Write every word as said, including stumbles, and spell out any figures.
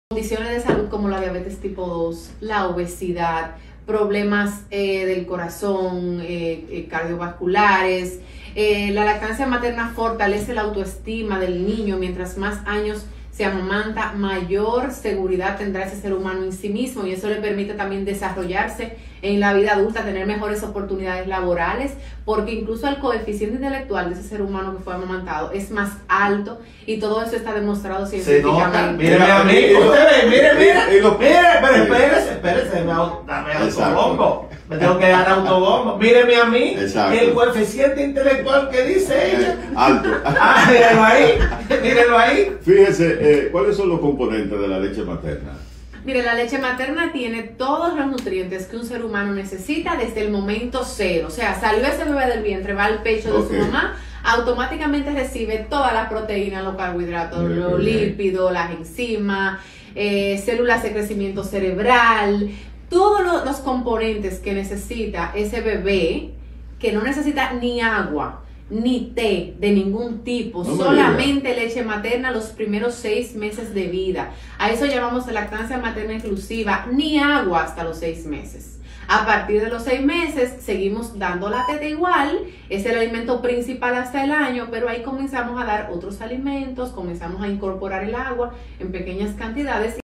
Condiciones de salud como la diabetes tipo dos, la obesidad, problemas eh, del corazón, eh, eh, cardiovasculares. Eh, la lactancia materna fortalece la autoestima del niño. Mientras más años se amamanta, mayor seguridad tendrá ese ser humano en sí mismo, y eso le permite también desarrollarse en la vida adulta, tener mejores oportunidades laborales, porque incluso el coeficiente intelectual de ese ser humano que fue amamantado es más alto, y todo eso está demostrado científicamente. Mire a mí, usted ve, mire, mire, mire, pero espérese, espérese, me dame autobombo, me tengo que dar autobombo, míreme a mí, exacto, el coeficiente intelectual que dice ella, eh, alto. Ah, mírenlo ahí, mírenlo ahí. Fíjese, eh, ¿cuáles son los componentes de la leche materna? Mire, la leche materna tiene todos los nutrientes que un ser humano necesita desde el momento cero. O sea, salió ese bebé del vientre, va al pecho de okay. su mamá, automáticamente recibe todas las proteínas, los carbohidratos, okay. los lípidos, las enzimas, eh, células de crecimiento cerebral, todos los, los componentes que necesita ese bebé, que no necesita ni agua ni té de ningún tipo, no solamente leche materna los primeros seis meses de vida. A eso llamamos lactancia materna exclusiva, ni agua hasta los seis meses. A partir de los seis meses seguimos dando la teta igual, es el alimento principal hasta el año, pero ahí comenzamos a dar otros alimentos, comenzamos a incorporar el agua en pequeñas cantidades.